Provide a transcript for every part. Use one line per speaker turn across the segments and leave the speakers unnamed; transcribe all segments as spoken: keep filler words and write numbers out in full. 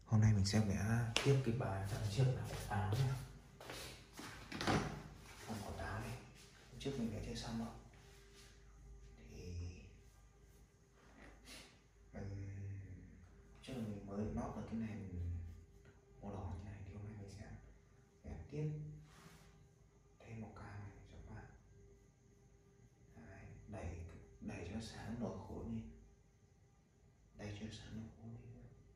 Hôm nay mình sẽ vẽ tiếp cái bài trang trước là quả táo nhé. Còn quả táo này, trước mình vẽ chưa xong rồi. Thì mình trước là mình mới nót được cái nền màu đỏ như này, thì hôm nay mình sẽ vẽ tiếp thêm một cái này cho các bạn. Đấy, đẩy đẩy cho sáng nổi khối đi, đẩy cho sáng nổi khối đi.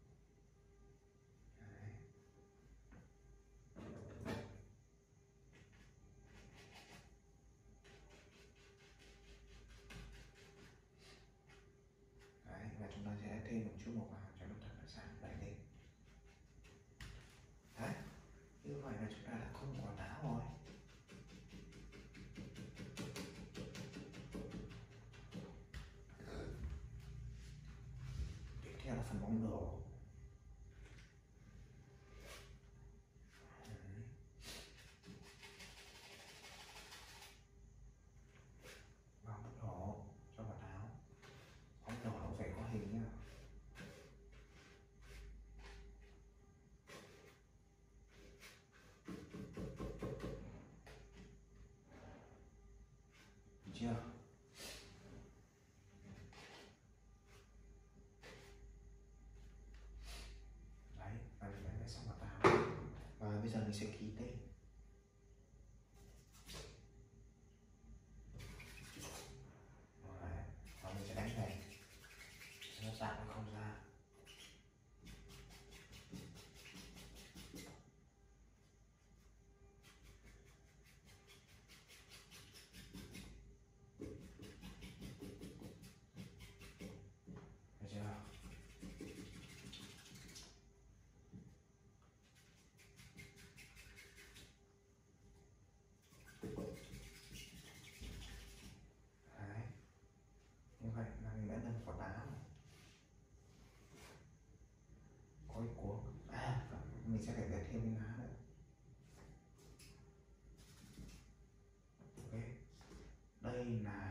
Đấy, và chúng ta sẽ thêm một chút màu vào cho nó thật là sáng, đẩy lên. Đấy, như vậy là chúng ta đã có một quả táo rồi. Tiếp theo là phần bóng đổ. Bóng đổ cho quả táo. Bóng đổ nó phải có hình nhá. Được chưa? Đấy, và mình đã vẽ xong quả táo. Và bây giờ mình sẽ ký tên. Đấy, và mình sẽ đánh này. Nó dạng nó không ra. Được chưa? Đấy, như vậy là mình đã lên quả táo. Có cái cuống. À, mình sẽ phải vẽ thêm cái lá nữa. Ok, đây là